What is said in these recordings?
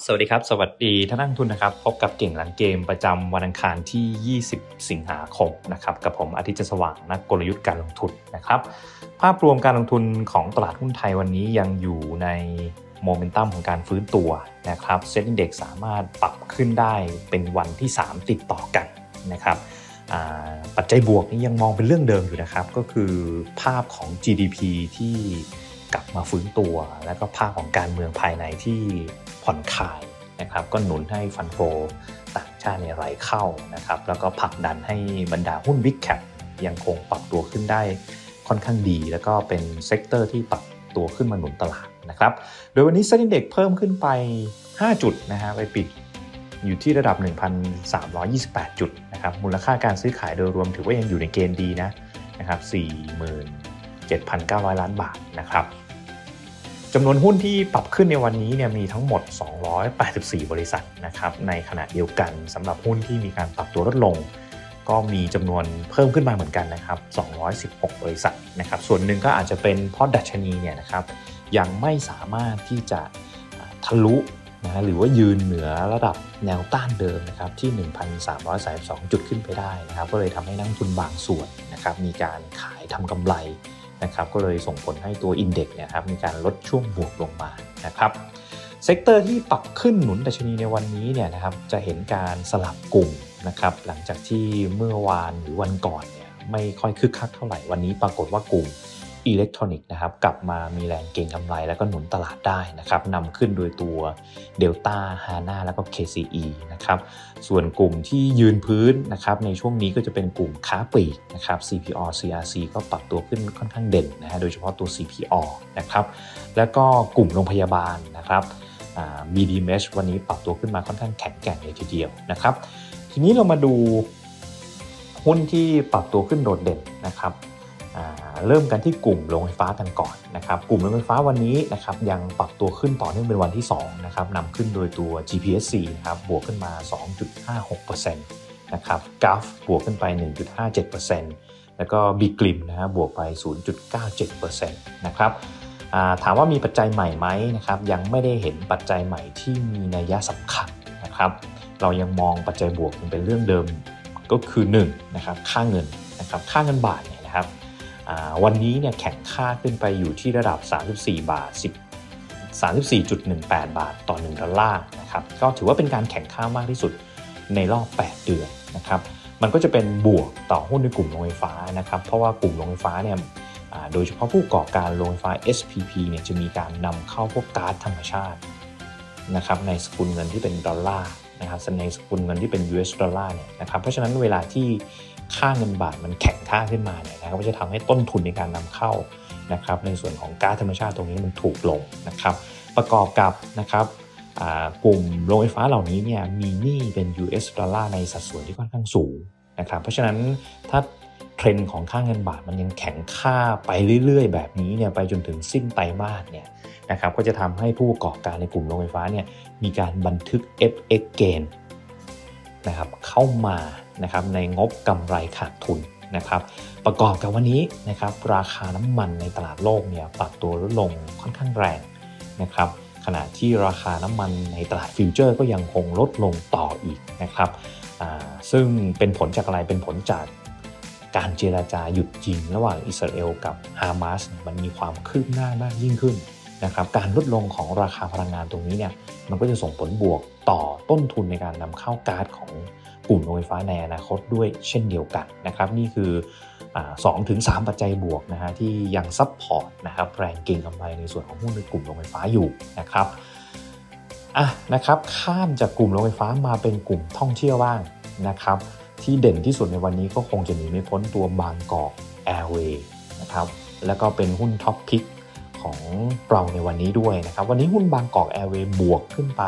สวัสดีครับสวัสดีท่านนักลงทุนนะครับพบกับเก่งหลังเกมประจำวันอังคารที่20สิงหาคมนะครับกับผมอาทิตย์สว่างนักกลยุทธ์การลงทุนนะครับภาพรวมการลงทุนของตลาดหุ้นไทยวันนี้ยังอยู่ในโมเมนตัมของการฟื้นตัวนะครับเซ็ตอินเด็กซ์สามารถปรับขึ้นได้เป็นวันที่3ติดต่อกันนะครับปัจจัยบวกนี้ยังมองเป็นเรื่องเดิมอยู่นะครับก็คือภาพของ GDP ที่กลับมาฟื้นตัวแล้วก็ภาพของการเมืองภายในที่ผ่อนคลายนะครับก็หนุนให้ฟันโฟต่างชาติไหลเข้านะครับแล้วก็ผลักดันให้บรรดาหุ้น Big Cap ยังคงปรับตัวขึ้นได้ค่อนข้างดีแล้วก็เป็นเซกเตอร์ที่ปรับตัวขึ้นมาหนุนตลาดนะครับโดยวันนี้เซ็นดิ้งเด็กเพิ่มขึ้นไป5จุดนะฮะไปปิดอยู่ที่ระดับ 1,328 จุดนะครับมูลค่าการซื้อขายโดยรวมถือว่ายังอยู่ในเกณฑ์ดีนะครับ 47,900 ล้านบาทนะครับจำนวนหุ้นที่ปรับขึ้นในวันนี้เนี่ยมีทั้งหมด284บริษัทนะครับในขณะเดียวกันสำหรับหุ้นที่มีการปรับตัวลดลงก็มีจำนวนเพิ่มขึ้นมาเหมือนกันนะครับ216บริษัทนะครับส่วนหนึ่งก็อาจจะเป็นเพราะดัชนีเนี่ยนะครับยังไม่สามารถที่จะทะลุนะหรือว่ายืนเหนือระดับแนวต้านเดิมนะครับที่ 1,332 จุดขึ้นไปได้นะครับก็เลยทำให้นักลงทุนบางส่วนนะครับมีการขายทำกำไรนะครับก็เลยส่งผลให้ตัวอินเด็กซ์เนี่ยครับมีการลดช่วงบวกลงมานะครับเซกเตอร์ที่ปรับขึ้นหนุนดัชนีในวันนี้เนี่ยนะครับจะเห็นการสลับกลุ่มนะครับหลังจากที่เมื่อวานหรือวันก่อนเนี่ยไม่ค่อยคึกคักเท่าไหร่วันนี้ปรากฏว่ากลุ่มอิเล็กทรอนิกส์นะครับกลับมามีแรงเก็งกำไรแล้วก็หนุนตลาดได้นะครับนำขึ้นโดยตัว Delta HANA แล้วก็ KCE นะครับส่วนกลุ่มที่ยืนพื้นนะครับในช่วงนี้ก็จะเป็นกลุ่มค้าปลีกนะครับ CPO CRC ก็ปรับตัวขึ้นค่อนข้างเด่นนะฮะโดยเฉพาะตัว CPO นะครับแล้วก็กลุ่มโรงพยาบาลนะครับBDMs วันนี้ปรับตัวขึ้นมาค่อนข้างแข็งแกร่งเลยทีเดียวนะครับทีนี้เรามาดูหุ้นที่ปรับตัวขึ้นโดดเด่นนะครับเริ่มกันที่กลุ่มโรงไฟฟ้ากันก่อนนะครับกลุ่มโรงไฟฟ้าวันนี้นะครับยังปรับตัวขึ้นต่อเนื่องเป็นวันที่2นะครับนำขึ้นโดยตัว GPSC นะครับบวกขึ้นมา 2.56% นะครับ GAF บวกขึ้นไป 1.57% แล้วก็ BGLIM นะฮะบวกไป 0.97% นะครับถามว่ามีปัจจัยใหม่ไหมนะครับยังไม่ได้เห็นปัจจัยใหม่ที่มีนัยสำคัญนะครับเรายังมองปัจจัยบวกเป็นเรื่องเดิมก็คือ1นะครับค่าเงินนะครับค่าเงินบาทเนี่ยนะครับวันนี้เนี่ยแข็งค่าขึ้นไปอยู่ที่ระดับ34.18 บาทต่อ1ดอลลาร์นะครับก็ถือว่าเป็นการแข็งค่ามากที่สุดในรอบ8เดือนนะครับมันก็จะเป็นบวกต่อหุ้นในกลุ่มโรงไฟฟ้านะครับเพราะว่ากลุ่มโรงไฟฟ้าเนี่ยโดยเฉพาะผู้ประกอบการโรงไฟฟ้า SPP เนี่ยจะมีการนำเข้าพวกก๊าซธรรมชาตินะครับในสกุลเงินที่เป็นดอลลาร์นะครับในสกุลเงินที่เป็น US ดอลลาร์เนี่ยนะครับเพราะฉะนั้นเวลาที่ค่าเงินบาทมันแข็งค่าขึ้นมาเนี่ยนะครับก็จะทำให้ต้นทุนในการนำเข้านะครับในส่วนของก๊าซธรรมชาติตรงนี้มันถูกลงนะครับประกอบกับนะครับกลุ่มโรงไฟฟ้าเหล่านี้เนี่ยมีหนี้เป็น US ดอลลาร์ในสัดส่วนที่ค่อนข้างสูงนะครับเพราะฉะนั้นถ้าเทรนด์ของค่าเงินบาทมันยังแข็งค่าไปเรื่อยๆแบบนี้เนี่ยไปจนถึงสิ้นไตรมาสเนี่ยนะครับก็จะทำให้ผู้ประกอบการในกลุ่มโรงไฟฟ้าเนี่ยมีการบันทึก FX gain นะครับเข้ามานะครับในงบกำไรขาดทุนนะครับประกอบกับวันนี้นะครับราคาน้ำมันในตลาดโลกเนี่ยปรับตัวลดลงค่อนข้างแรงนะครับขณะที่ราคาน้ำมันในตลาดฟิวเจอร์ก็ยังคงลดลงต่ออีกนะครับซึ่งเป็นผลจากอะไรเป็นผลจากการเจรจาหยุดยิงระหว่างอิสราเอลกับฮามาสมันมีความคืบหน้ามากยิ่งขึ้นนะครับการลดลงของราคาพลังงานตรงนี้เนี่ยมันก็จะส่งผลบวกต่อต้นทุนในการนำเข้าก๊าซของกลุ่มโรงไฟฟ้าในอนาคตด้วยเช่นเดียวกันนะครับนี่คือ2-3 ปัจจัยบวกนะฮะที่ยังซัพพอร์ตนะครับแรงเก็งกำไรในส่วนของหุ้นในกลุ่มโรงไฟฟ้าอยู่นะครับนะครับข้ามจากกลุ่มโรงไฟฟ้ามาเป็นกลุ่มท่องเที่ยวบ้างนะครับที่เด่นที่สุดในวันนี้ก็คงจะหนีไม่พ้นตัวบางกอกแอร์เวย์นะครับแล้วก็เป็นหุ้นท็อปพิกของเราในวันนี้ด้วยนะครับวันนี้หุ้นบางกอกแอร์เวย์บวกขึ้นไป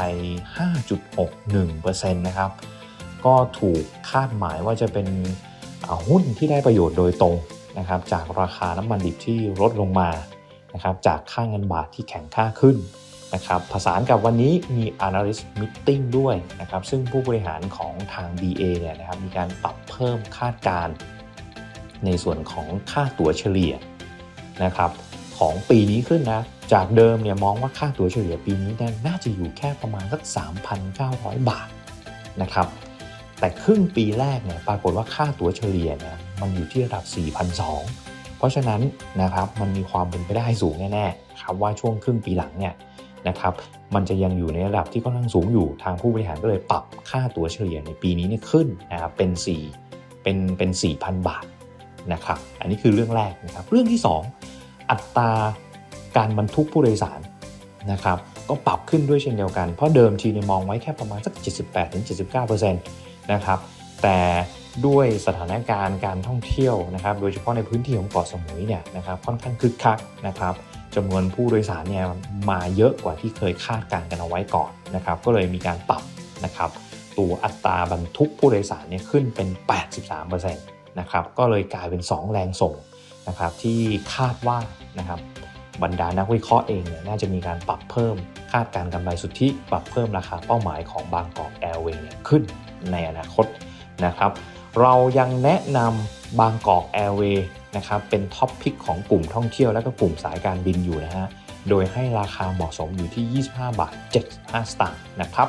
5.61% นะครับก็ถูกคาดหมายว่าจะเป็นหุ้นที่ได้ประโยชน์โดยตรงนะครับจากราคาน้ำมันดิบที่ลดลงมานะครับจากค่าเงินบาทที่แข็งค่าขึ้นนะครับผสานกับวันนี้มี Analyst Meeting ด้วยนะครับซึ่งผู้บริหารของทาง BA เนี่ยนะครับมีการปรับเพิ่มคาดการณ์ในส่วนของค่าตั๋วเฉลี่ยนะครับขของปีนี้ขึ้นนะจากเดิมเนี่ยมองว่าค่าตั๋วเฉลี่ยปีนี้น่าจะอยู่แค่ประมาณสัก 3,900 บาทนะครับแต่ครึ่งปีแรกเนี่ยปรากฏว่าค่าตั๋วเฉลี่ยเนี่ยมันอยู่ที่ระดับ 4,200 เพราะฉะนั้นนะครับมันมีความเป็นไปได้สูงแน่ๆครับว่าช่วงครึ่งปีหลังเนี่ยนะครับมันจะยังอยู่ในระดับที่ค่อนข้างสูงอยู่ทางผู้บริหารก็เลยปรับค่าตั๋วเฉลี่ยในปีนี้เนี่ยขึ้นนะครับเป็น 4,000 บาทนะครับอันนี้คือเรื่องแรกนะครับเรื่องที่2อัตราการบรรทุกผู้โดยสารนะครับก็ปรับขึ้นด้วยเช่นเดียวกันเพราะเดิมทีเนี่ยมองไว้แค่ประมาณสัก 78-79% นะครับแต่ด้วยสถานการณ์การท่องเที่ยวนะครับโดยเฉพาะในพื้นที่ของเกาะสมุยเนี่ยนะครับค่อนข้างคึกคักนะครับจำนวนผู้โดยสารเนี่ยมาเยอะกว่าที่เคยคาดการณ์กันเอาไว้ก่อนนะครับก็เลยมีการปรับนะครับตัวอัตราบรรทุกผู้โดยสารเนี่ยขึ้นเป็น 83% นะครับก็เลยกลายเป็น2แรงส่งนะครับที่คาดว่านะครับบรรดานักวิเคราะห์เองเนี่ยน่าจะมีการปรับเพิ่มคาดการณ์กำไรสุทธิปรับเพิ่มราคาเป้าหมายของบางกอกแอร์เวย์ขึ้นในอนาคตนะครับเรายังแนะนำบางกอกแอร์เวย์นะครับเป็นท็อปพิกของกลุ่มท่องเที่ยวและก็กลุ่มสายการบินอยู่นะฮะโดยให้ราคาเหมาะสมอยู่ที่ 25.75 สตางค์นะครับ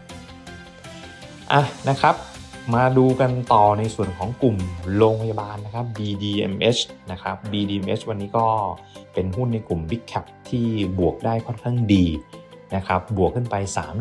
นะครับมาดูกันต่อในส่วนของกลุ่มโรงพยาบาลนะครับ BDMH นะครับ BDMH วันนี้ก็เป็นหุ้นในกลุ่ม Big Cap ที่บวกได้ค่อนข้างดีนะครับบวกขึ้นไป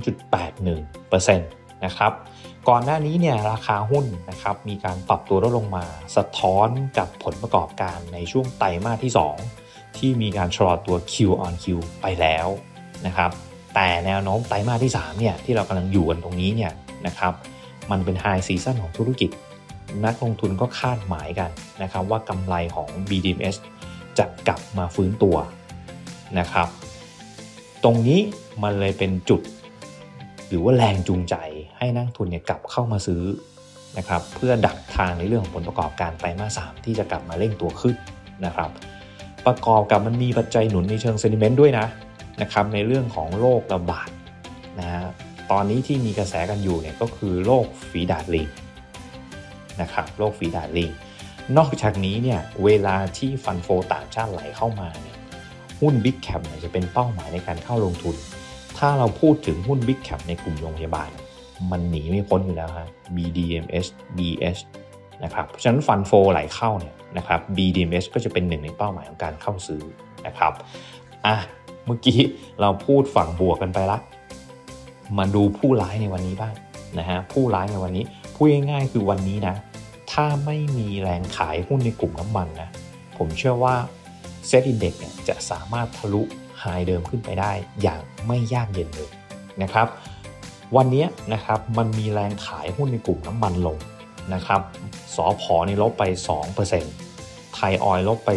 3.81% นะครับก่อนหน้านี้เนี่ยราคาหุ้นนะครับมีการปรับตัวลดลงมาสะท้อนกับผลประกอบการในช่วงไตรมาสที่2ที่มีการชะลอตัว Q on Q ไปแล้วนะครับแต่แนวโน้มไตรมาสที่3เนี่ยที่เรากำลังอยู่กันตรงนี้เนี่ยนะครับมันเป็นไฮซีซั่นของธุรกิจนักลงทุนก็คาดหมายกันนะครับว่ากำไรของ BDMs จะกลับมาฟื้นตัวนะครับตรงนี้มันเลยเป็นจุดหรือว่าแรงจูงใจให้นักทุนเนี่ยกลับเข้ามาซื้อนะครับเพื่อดักทางในเรื่องของผลประกอบการไตรมาส 3ที่จะกลับมาเร่งตัวขึ้นนะครับประกอบกับมันมีปัจจัยหนุนในเชิงเซนิเมนต์ด้วยนะครับในเรื่องของโรคระบาดนะตอนนี้ที่มีกระแสกันอยู่เนี่ยก็คือโรคฝีดาษลิงนะครับโรคฝีดาษลิงนอกจากนี้เนี่ยเวลาที่ฟันโฟต่างชาติไหลเข้ามาเนี่ยหุ้น Big Cap เนี่ยจะเป็นเป้าหมายในการเข้าลงทุนถ้าเราพูดถึงหุ้น Big Cap ในกลุ่มโรงพยาบาลมันหนีไม่พ้นอยู่แล้วฮะ BDMs BH นะครับเพราะฉะนั้นฟันโฟไหลเข้าเนี่ยนะครับ BDMs ก็จะเป็นหนึ่งในเป้าหมายของการเข้าซื้อนะครับเมื่อกี้เราพูดฝั่งบวกกันไปละมาดูผู้ร้ายในวันนี้บ้างนะฮะผู้ร้ายในวันนี้พูดง่ายๆคือวันนี้นะถ้าไม่มีแรงขายหุ้นในกลุ่มน้ำมันนะผมเชื่อว่าเซ็ตอินเด็กซ์เนี่ยจะสามารถทะลุไฮเดิมขึ้นไปได้อย่างไม่ยากเย็นเลยนะครับวันนี้นะครับมันมีแรงขายหุ้นในกลุ่มน้ำมันลงนะครับสผนี่ลบไป 2% ไทยออยล์ลบไป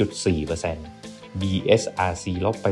2.4% BSRC ลบไป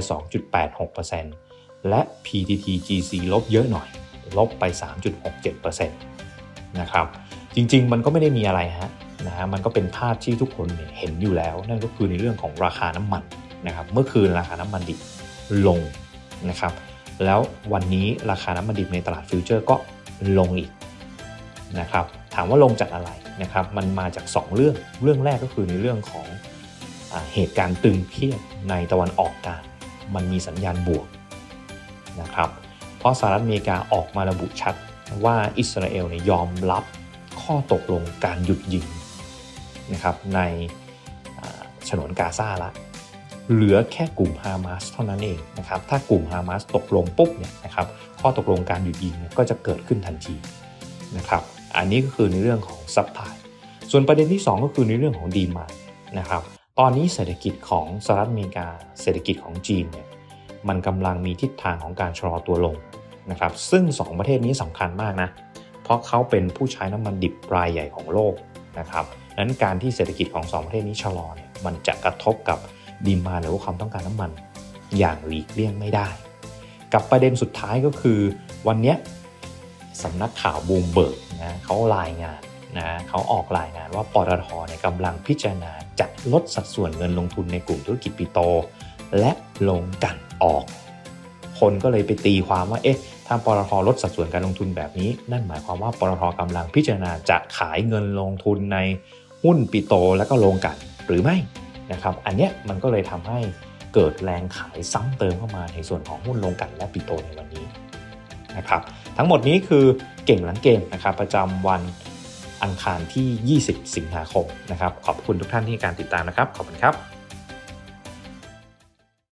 2.86%และ PTTGC ลบเยอะหน่อยลบไป 3.67% นะครับจริงๆมันก็ไม่ได้มีอะไรนะฮะมันก็เป็นภาพที่ทุกคนเห็นอยู่แล้วนั่นก็คือในเรื่องของราคาน้ำมันนะครับเมื่อคืนราคาน้ำมันดิบลงนะครับแล้ววันนี้ราคาน้ำมันดิบในตลาดฟิวเจอร์ก็ลงอีกนะครับถามว่าลงจากอะไรนะครับมันมาจาก2เรื่องแรกก็คือในเรื่องของเหตุการณ์ตึงเครียดในตะวันออกกลางมันมีสัญญาณบวกนะครับเพราะสหรัฐอเมริกาออกมาระบุชัดว่าอิสราเอลเนี่ยยอมรับข้อตกลงการหยุดยิงนะครับในฉนวนกาซาละเหลือแค่กลุ่มฮามาสเท่านั้นเองนะครับถ้ากลุ่มฮามาสตกลงปุ๊บเนี่ยนะครับข้อตกลงการหยุดยิงเนี่ยก็จะเกิดขึ้นทันทีนะครับอันนี้ก็คือในเรื่องของซัพพลายส่วนประเด็นที่2ก็คือในเรื่องของดีมานด์นะครับตอนนี้เศรษฐกิจของสหรัฐอเมริกาเศรษฐกิจของจีนเนี่ยมันกำลังมีทิศทางของการชะลอตัวลงนะครับซึ่ง2ประเทศนี้สำคัญมากนะเพราะเขาเป็นผู้ใช้น้ำมันดิบรายใหญ่ของโลกนะครับนั้นการที่เศรษฐกิจของ2ประเทศนี้ชะลอเนี่ยมันจะกระทบกับดีมานด์หรือว่าความต้องการน้ำมันอย่างหลีกเลี่ยงไม่ได้กับประเด็นสุดท้ายก็คือวันนี้สำนักข่าวบูมเบิร์กนะเขารายงานนะเขาออกรายงานว่าปตท.เนี่ยกำลังพิจารณาจะลดสัดส่วนเงินลงทุนในกลุ่มธุรกิจปิโตรและโรงกลั่นออกคนก็เลยไปตีความว่าถ้าปตท.ลดสัดส่วนการลงทุนแบบนี้นั่นหมายความว่าปตท.กำลังพิจารณาจะขายเงินลงทุนในหุ้นปิโตรและก็โรงกลั่นหรือไม่นะครับอันเนี้ยมันก็เลยทำให้เกิดแรงขายซ้ำเติมเข้ามาในส่วนของหุ้นโรงกลั่นและปิโตรในวันนี้นะครับทั้งหมดนี้คือเก่งหลังเกมนะครับประจำวันอังคารที่20 สิงหาคมนะครับขอบคุณทุกท่านที่การติดตามนะครับขอบคุณครับ